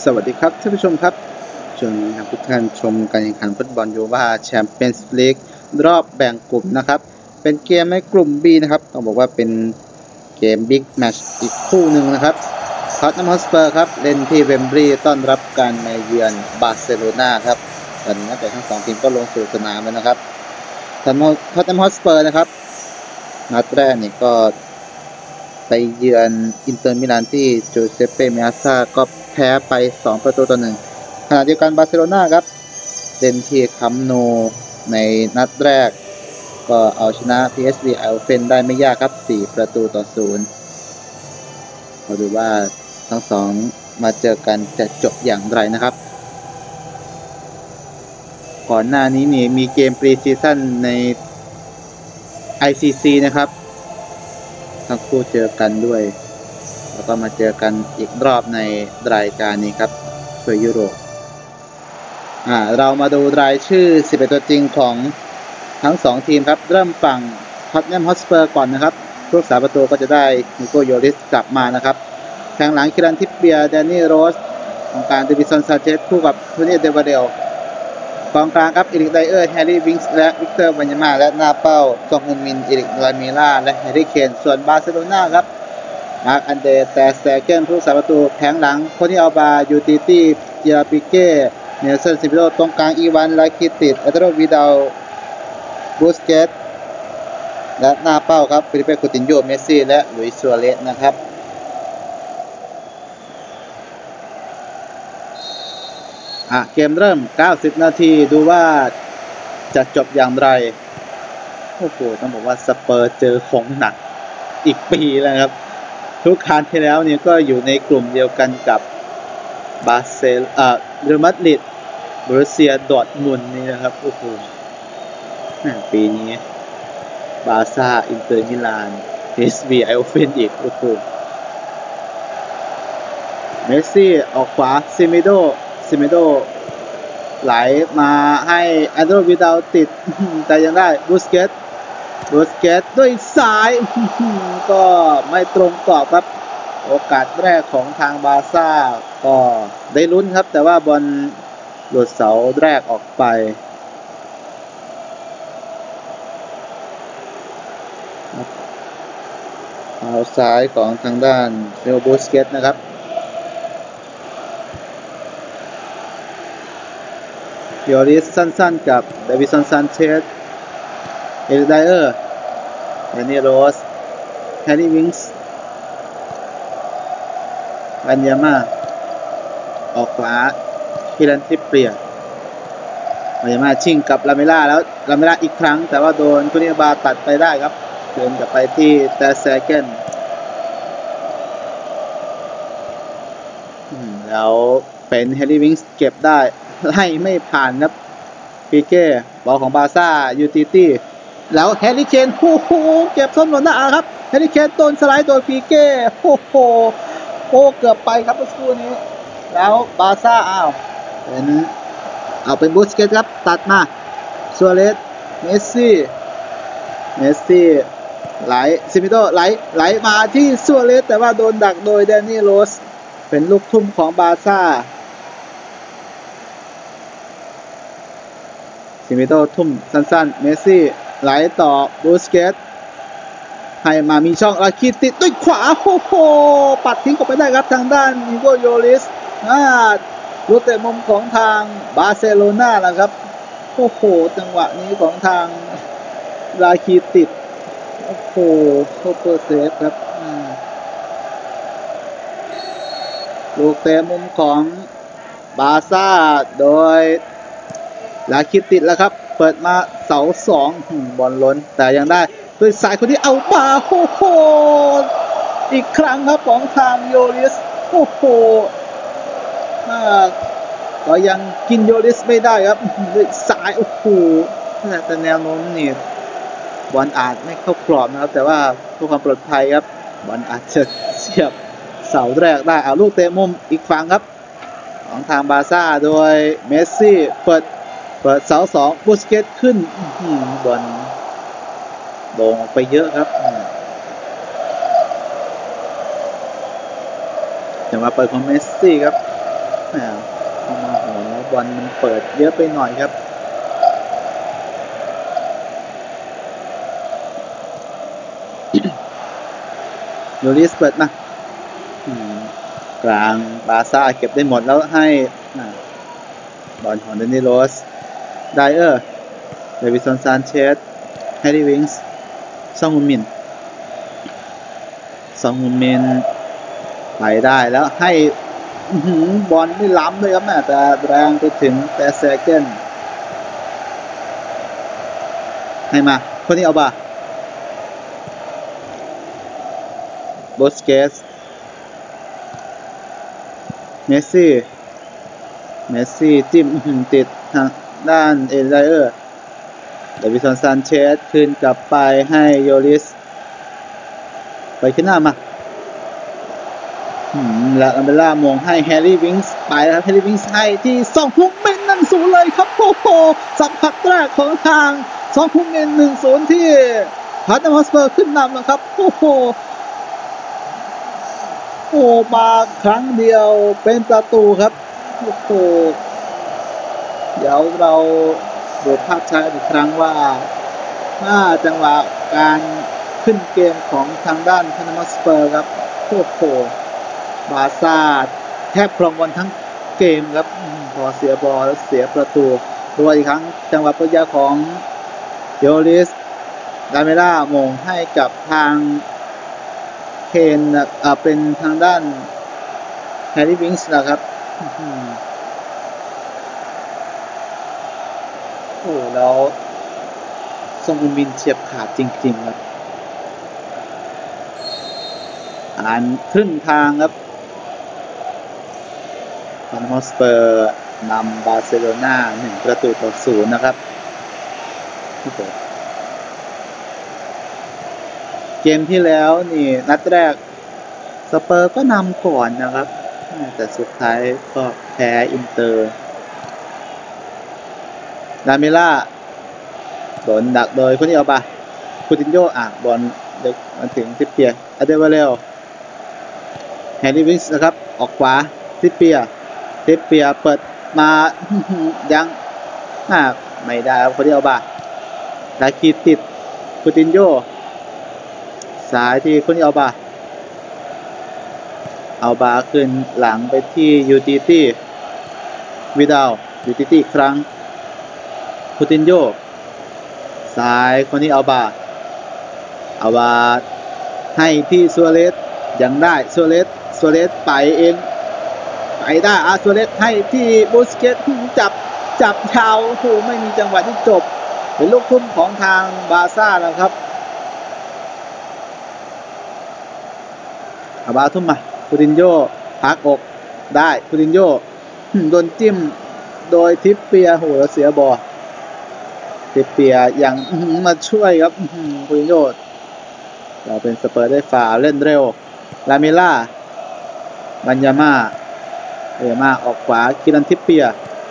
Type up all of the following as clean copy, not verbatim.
สวัสดีครับท่านผู้ชมครับชวนทุกท่านชมการแข่งขันฟุตบอลยูฟ่าแชมเปี้ยนส์ลีกรอบแบ่งกลุ่มนะครับเป็นเกมในกลุ่ม B นะครับต้องบอกว่าเป็นเกมบิ๊กแมตช์อีกคู่หนึ่งนะครับท็อตแนม ฮอตสเปอร์ครับเล่นที่เวมบลีย์ต้อนรับการมาเยือนบาร์เซโลนาครับตอนนี้นักเตะทั้งสองทีมก็ลงสู่สนามแล้วนะครับท็อตแนม ฮอตสเปอร์นะครับนัดแรกนี่ก็ไปเยือนอินเตอร์มิลานที่จูเซปเป้ เมอาซ่าก็แพ้ไป2-1ขณะเดียวกันบาร์เซโลนาครับเล่นที่คัมป์นูในนัดแรกก็เอาชนะ PSV ไอโอเฟนได้ไม่ยากครับ4-0มาดูว่าทั้งสองมาเจอกันจะจบอย่างไรนะครับก่อนหน้านี้นี่มีเกมปรีซีซั่นใน ICC นะครับทั้งคู่เจอกันด้วยแล้วก็มาเจอกันอีกรอบในรายการนี้ครับเพื่อยุโรปเรามาดูรายชื่อ11ตัวจริงของทั้ง2ทีมครับเริ่มฝั่งท็อตแนม ฮอตสเปอร์ก่อนนะครับผู้รักษาประตูก็จะได้นิโก โยริสกลับมานะครับแทงหลังคิรัน ทิปเปียร์แดนนี่โรสของการเดวิสัน ซาเชสคู่กับโทนี่ เดวาเดลกองกลางครับเอริก ไดเออร์ แฮร์รี่ วิงส์และวิกเตอร์ บัญญาม่าและหน้าเป้าซองฮึนมิน เอริก ลาเมล่าและแฮร์รี่ เคนส่วนบาร์เซโลนาครับมาร์ค อันเดร์แตสแตเกนผู้รักษาประตูแทงหลังโคนี่ อัลบา ยูติตี้ เจราปิเก้ เนลสัน ซิมิโรตรงกลางอีวาน ลาคิติด อัตโร วิดาล บูสเกตและหน้าเป้าครับฟิลิเป้ คูตินโญ เมสซี่และหลุยส์ ซัวเรสนะครับเกมเริ่ม90นาทีดูว่าจะจบอย่างไรโอ้โหต้องบอกว่าสเปอร์เจอของหนักอีกปีแล้วครับทุกครั้งที่แล้วเนี่ยก็อยู่ในกลุ่มเดียวกันกับบาร์เซโลเรอัลมาดริดบรูเซียดอร์ทมุนด์นี่นะครับโอ้โหปีนี้บาร์ซ่าอินเตอร์มิลานPSVไอโอเฟนอีกโอ้โหเมสซี่ออกขวาซิเมโดไหลมาให้อันโดร วิดาลติดแต่ยังได้บูสเกตด้วยซ้ายก็ไม่ตรงกรอบครับโอกาสแรกของทางบาร์ซ่าก็ได้ลุ้นครับแต่ว่าบอลหลุดเสาแรกออกไปเอาซ้ายของทางด้านเนโอบูสเกตนะครับโยริสสั้นๆกับเดวิสัน ซานเชสเอริก ไดเออร์แดนนี่โรสแฮร์รี่ วิงส์บัญญาม่าออกขวาคิรัน ทิปเปียร์บัญญาม่าชิงกับลาเมล่าแล้วลาเมล่าอีกครั้งแต่ว่าโดนคุนิบาตัดไปได้ครับเดินกลับไปที่แตสแซเกนแล้วเป็นแฮร์รี่ วิงส์เก็บได้ไล่ไม่ผ่านครับปีเก้บอลของบาร์ซ่ายูติตี้แล้วแฮร์รี่ เคนโอ้โหเก็บส้นหล่นหน้าครับแฮร์รี่ เคนโดนสไลด์โดยปีเก้โอ้โหเกือบไปครับเมื่อสักครู่นี้แล้วบาร์ซ่าเป็นบูสเกตครับตัดมาซัวเรสเมสซี่ไหลซิมิโตไหลมาที่ซัวเรสแต่ว่าโดนดักโดยแดนนี่โรสเป็นลูกทุ่มของบาร์ซ่าซิมิโตทุ่มสั้นๆเมสซี่ไหลต่อบูสเกตให้มามีช่องลาคิติดด้วยขวาโอ้โหปัดทิ้งออกไปได้ครับทางด้านนิโก โยริสลูกเตะมุมของทางบาร์เซโลนานะครับโอ้โหจังหวะนี้ของทางลาคิติดโอ้โหซูเปอร์เซฟครับลูกเตะมุมของบาร์ซ่าโดยลาคิติดแล้วครับเปิดมาเสา2บอลล้นแต่ยังได้ด้วยสายคนที่เอาปาโอ้โหอีกครั้งครับของทางโยริสโอ้โหก็ยังกินโยริสไม่ได้ครับด้วยสายโอ้โหแต่แนวโน้มนี่บอลอาจไม่เข้ากรอบนะครับแต่ว่าเพื่อความปลอดภัยครับบอลอาจจะเสียบเสาแรกได้เอาลูกเตะมุมอีกฝั่งครับของทางบาร์ซ่าโดยเมสซี่เปิดเสา2บูสเกตขึ้นบอลโด่งออกไปเยอะครับจะมาเปิดของเมสซี่ครับแหมเข้ามาโหแล้วบอลมันเปิดเยอะไปหน่อยครับโยริสเปิดมากลางบาซ่าเก็บได้หมดแล้วให้บอลของเดนิโรสไดเออร์เดวิสันซานเชสแฮร์รี่วิงส์ซองฮุนมินไปได้แล้วให้บอลไม่ล้ำเลยครับแต่แรงไปถึงแต่เซเกนให้มาคนนี้เอาบ่าโบสเกสเมสซี่จิ้มติดทางด้านเอไดเออร์เดวิสันซานเชสคืนกลับไปให้โยริสไปขึ้นหน้ามาและอัมเบล่ามองให้แฮร์รี่วิงส์ไปแล้วแฮร์รี่วิงส์ให้ที่ซองฮุงมิน1-0เลยครับโอ้โหสัมผัสแรกของทางซองฮุงมิน1-0ที่พัตนาฮอสเปอร์ขึ้นนำนะครับโอ้โหมาครั้งเดียวเป็นประตูครับโอ้โหเดี๋ยวเราดูภาพช้าอีกครั้งว่าจังหวะการขึ้นเกมของทางด้านพัตนาฮอสเปอร์ครับโอ้โหบาซ่าแทบครองบอลทั้งเกมครับพอเสียบอลแล้วเสียประตูตัวอีกครั้งจังหวะปัญญาของโยริสดาเมล่ามงให้กับทางเคนเป็นทางด้านแฮร์รี่วิงส์นะครับแล้วซองฮุนมินเฉียบขาดจริงๆครับครึ่งทางครับพันฮอสเปอร์นำบาร์เซโลนา1-0นะครับเกมที่แล้วนี่นัดแรกสเปอร์ก็นำก่อนนะครับแต่สุดท้ายก็แพ้อินเตอร์ดาเมล่าโดนดักโดยคนนี้เอาไปคูตินโญบอลเด็กมาถึงซิเปียอเดวาเรลแฮร์รี่วิงส์นะครับออกขวาซิเปียเปิดมายังไม่ได้ครับคนนี้เอาไปลาคีติดคูตินโญสายที่คนนี้เอาบาขึ้นหลังไปที่ยูติตี้วิดาลยูติตี้ครั้งคูตินโญสายคนนี้เอาบาให้ที่ซัวเรสยังได้ซัวเรสไปเองไปได้ซัวเรสให้ที่บูสเกตจับชาวไม่มีจังหวะที่จบเป็นลูกทุ่มของทางบาซ่าแล้วครับบาทุ่มมาคูตินโญพักอกได้คูตินโญโดนจิ้มโดยทิปเปียแล้วเสียบอลทิปเปียยังมาช่วยครับคูตินโญเราเป็นสเปอร์ได้ฝ่าเล่นเร็วลาเมล่าบัญญาม่าออกขวากิรันทิปเปีย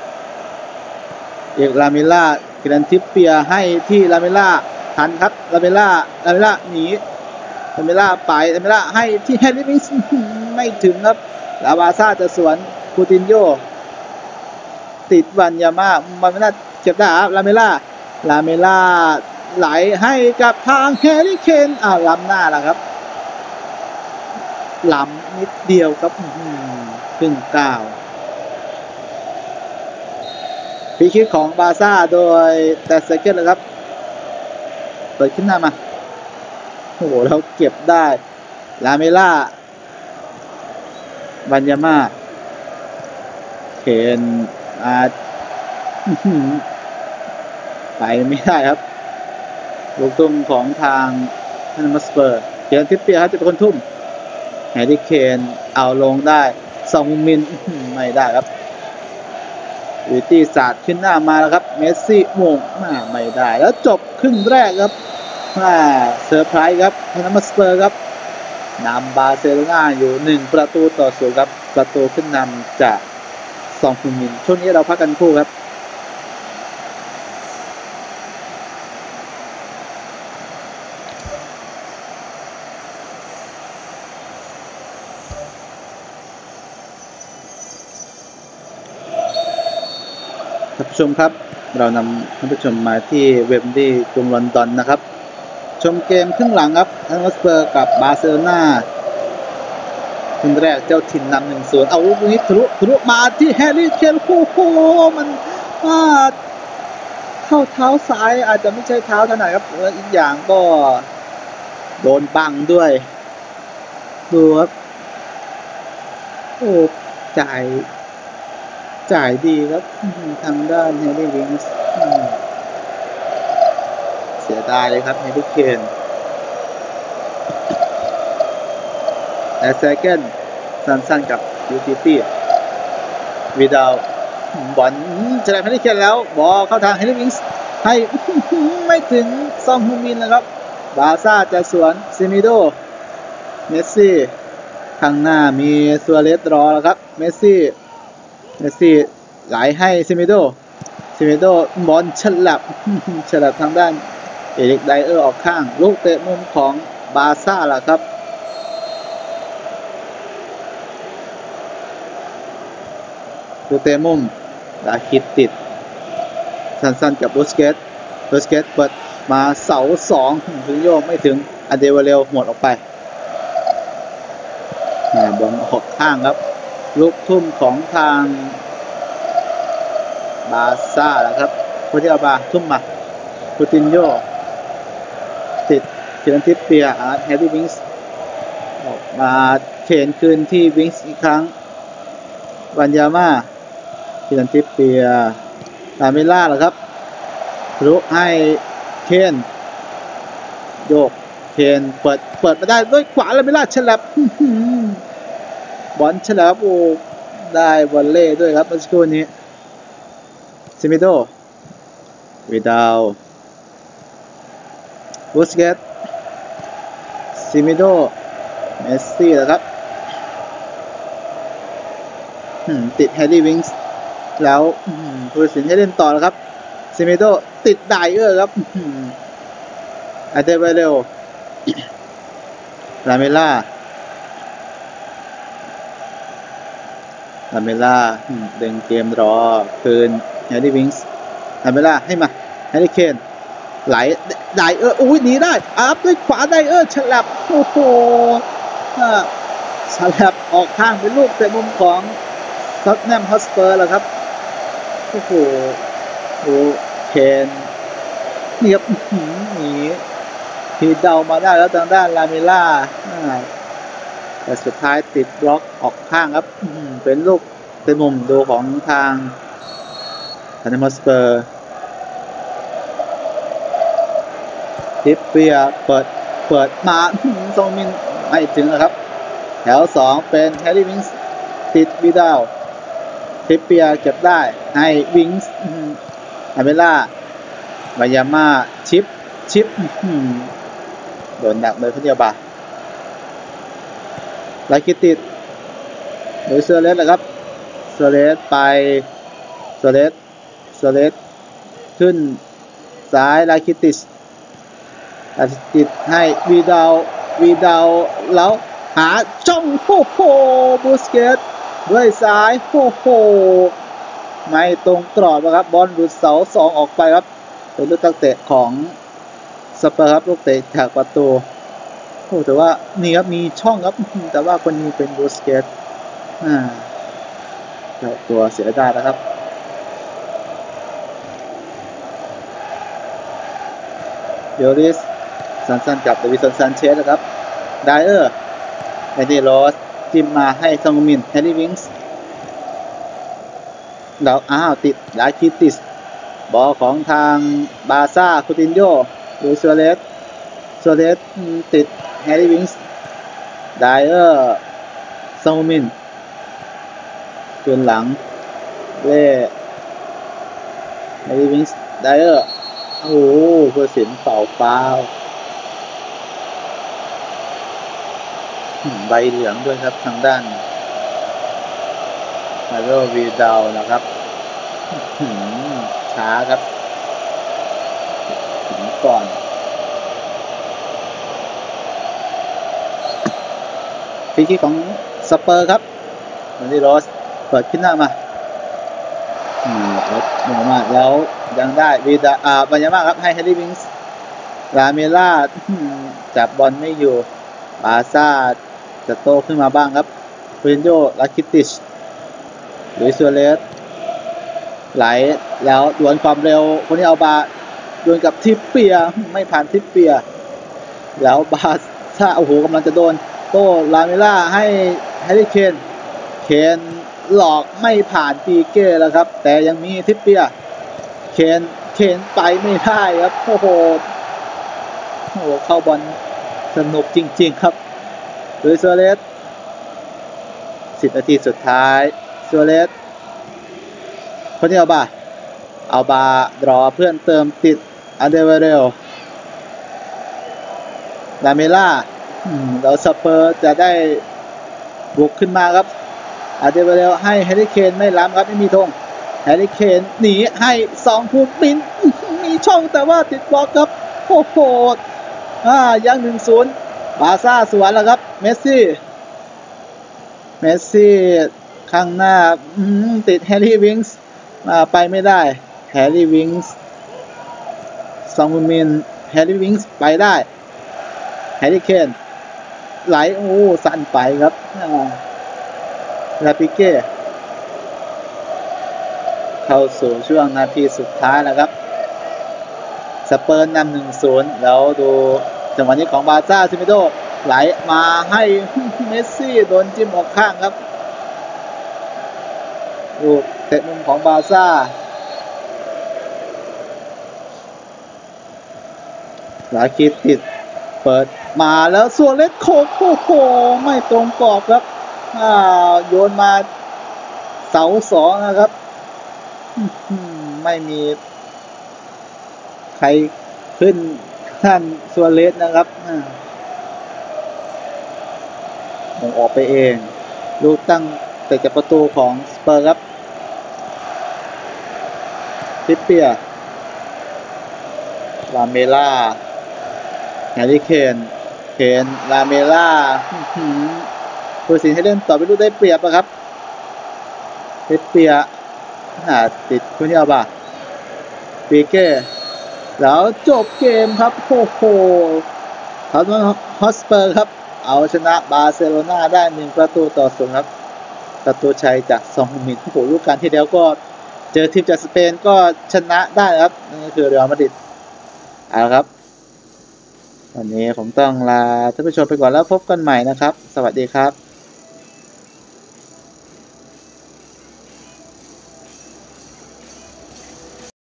ลาเมล่ากิรันทิปเปียให้ที่ลาเมล่าทันครับลาเมล่าหนีลาเมล่าไปลาเมล่าให้ที่แฮร์รี่วิงส์ไม่ถึงครับลาบาซ่าจะสวนคูตินโญติดบัญญาม่าเก็บได้ครับลาเมล่าไหลให้กับทางแฮร์รี่เคนล้ำหน้าแล้วครับล้ำนิดเดียวครับครึ่งก้าวฟรีคิกของบาซ่าโดยแต่เซเกนเลยครับเปิดขึ้นหน้ามาเราเก็บได้ลาเมล่าบัญญาม่าเคนไปไม่ได้ครับลูกทุ่มของทางพันมาสเปอร์เขียนทิปเปียครับจะเป็นคนทุ่มแฮร์รี่เคนเอาลงได้ซองมินไม่ได้ครับวิตี้ศาสตร์ขึ้นหน้ามาแล้วครับเมสซี่มงไม่ได้แล้วจบครึ่งแรกครับเซอร์ไพรส์ครับพันมาสเปอร์ครับนำบาร์เซโลนาอยู่1-0ครับประตูขึ้นนำจากซองมินช่วงนี้เราพักกันคู่ครับผู้ชมครับเรานำท่านผู้ชมมาที่เวมบลีย์กรุงลอนดอนนะครับชมเกมครึ่งหลังครับทันวอสเปอร์กับบาร์เซโลนาครึ่งแรกเจ้าถิ่นนำ 1-0 เอาลูกนี้ทะลุมาที่แฮร์รี่เคนโอ้โหมันเข้าเท้าซ้ายอาจจะไม่ใช่เท้าเท่าไหร่ครับอีกอย่างก็โดนบังด้วยดูครับโอ้จ่ายดีครับทางด้านแฮร์รี่วิงส์เสียดายเลยครับแฮร์รี่เคนและเซคันด์สั้นๆกับยูทิตี้วิดาวบอลจะได้แฮร์รี่เคนแล้วบอลเข้าทางแฮร์รี่วิงส์ให้ไม่ถึงซองฮูมินนะครับบาซ่าจะสวนซิมิโดเมสซี่ข้างหน้ามีซัวเรสรอแล้วครับเมสซี่ไหลให้ซิมิโดบอลฉลับทางด้านเอริกไดเออร์ออกข้างลูกเตะมุมของบาซ่าล่ะครับลูกเตะมุมดาคิดติดสั้นๆกับบูสเกตเปิดมาเสา2ถึงโยกไม่ถึงอเดวาเรลหมดออกไปบอลออกข้างครับลูกทุ่มของทางบาซ่าแล้วครับโคติอาบาทุ่มมาคูตินโยติดเคิรันทิปเปียแฮร์รี่วิงส์ออกมาเข็นคืนที่วิงส์อีกครั้งวันยาม่าเคิรันทิปเปียลาเมล่าเหรอครับรู้ให้เคนโยกเคนเปิดมาได้ด้วยขวาลาเมล่าฉลับบอลฉลับโอ้ได้วอลเล่ด้วยครับเมื่อสักครู่นี้ซิมิโดวิดาวบูสเกตซิมิโดเมสซี่นะครับติดแฮร์รี่วิงส์แล้วผู้ตัดสินให้เล่นต่อแล้วครับซิมิโดติดไดเออร์ครับอาเดเวเรลลาเมล่าดึงเกมรอคืนแฮร์รี่วิงส์ลาเมล่าให้มาแฮร์รี่เคนไหลไดเออร์หนีได้อัพด้วยขวาไดเออร์ฉลับโอ้โหฉลับออกข้างเป็นลูกเตะมุมของท็อตแนมฮอตสเปอร์แล้วครับโอ้โหดูเคนนี่ครับหนีทีเดามาได้แล้วทางด้านลาเมล่าแต่สุดท้ายติดบล็อกออกข้างครับเป็นลูกเตะมุมดูของทางท็อตแนมฮอตสเปอร์ทิปเปียเปิดมาซงมินไม่ถึงนะครับแถว2เป็นแฮร์รี่วิงส์ติดวิดาวทิปเปียเก็บได้ให้วิงส์อาเมล่าวายาม่าชิปโดนหนักเลยพยาบาลไลคิติดหรือเซเลสนะครับเซเลสไปเซเลสขึ้นซ้ายไลคิติให้วีดาวแล้วหาจ้องโอ้โหบูสเกตด้วยซ้ายโอ้โหไม่ตรงกรอบนะครับบอลหลุดเสา2ออกไปครับเป็นลูกตั้งเตะของสเปอร์ครับลูกเตะจากประตูโอ้แต่ว่านี่ครับมีช่องครับแต่ว่าคนนี้เป็นบูสเกตตัวเสียดายนะครับเดริสสั้นๆกับเดวิสันซานเชสนะครับไดเออร์แอนดี้โรสจิ้มมาให้ซองมินแฮร์รี่วิงส์แล้วติดลาคิติสบอลของทางบาซ่าคูตินโยหรือซัวเรสติดแฮร์รี่วิงส์ไดเออร์ซองมินคืนหลังเล่แฮร์รี่วิงส์ไดเออร์โอ้โหผู้ตัดสินเป่าฟาวล์ใบเหลืองด้วยครับทางด้านมาโรวีดาวนะครับช้าครับถึงก่อนฟรีคิกของสเปอร์ครับวันนี้โรสเปิดขึ้นหน้ามาหนึ่งมากแล้วยังได้วีดาบัญญามาครับให้แฮร์รี่วิงส์ลาเมล่าจับบอลไม่อยู่บาซ่าจะโตขึ้นมาบ้างครับเฟนโยลาคิติชลุยส์ซัวเรสไหลแล้วดวลความเร็วคนนี้เอาบาดวลกับทิปเปียไม่ผ่านทิปเปียแล้วบาซ่าโอ้โหกำลังจะโดนโตลาเมล่าให้แฮร์รี่เคนหลอกไม่ผ่านปีเก้แล้วครับแต่ยังมีทิปเปียเคนไปไม่ได้ครับโอ้โหเข้าบอลสนุกจริงๆครับลุยส์ซัวเรส10 นาทีสุดท้ายซัวเรสคนนี้เอาบารอเพื่อนเติมติดอันเดเวเรลลาเมล่าแล้วสเปอร์จะได้บุกขึ้นมาครับอันเดเวเรลให้แฮร์รี่เคนไม่ล้ำครับไม่มีธงแฮร์รี่เคนหนีให้2ภูมินมีช่องแต่ว่าติดบล็อกครับโอ้โหยัง 1-0 บาซ่าสวนแล้วครับเมสซี่ข้างหน้าติดแฮร์รี่วิงส์ไปไม่ได้แฮร์รี่วิงส์ซองมูมินแฮร์รี่วิงส์ไปได้แฮร์รี่เคนไหลสั่นไปครับลาปิเก้เข้าสู่ช่วงนาทีสุดท้ายแล้วครับสเปอร์นำ 1-0 แล้วดูจังหวะนี้ของบาซ่าซิมิโดไหลมาให้เมสซี่โดนจิ้มออกข้างครับลูกเตะมุมของบาซ่าลาคิดติดเปิดมาแล้วซัวเรสโคไม่ตรงกรอบครับโยนมาเสา2นะครับไม่มีใครขึ้นท่านซัวเรสนะครับออกไปเองลูกตั้งแต่จากประตูของสเปอร์ครับทิปเปียลาเมล่าแฮร์รี่เคนลาเมล่าผู้สินให้เล่นต่อไปลูกได้เปรียบครับทิปเปียติดคุณเอาบ่าปีเก้แล้วจบเกมครับโอ้โหทอตแนมฮอตสเปอร์ครับเอาชนะบาร์เซโลนาได้1-0ครับประตูชัยจากซองฮึมินโอ้โหลูกการที่แล้วก็เจอทีมจากสเปนก็ชนะได้ครับนี่คือเรอัลมาดริดเอาครับวันนี้ผมต้องลาท่านผู้ชมไปก่อนแล้วพบกันใหม่นะครับสวัสดีครับ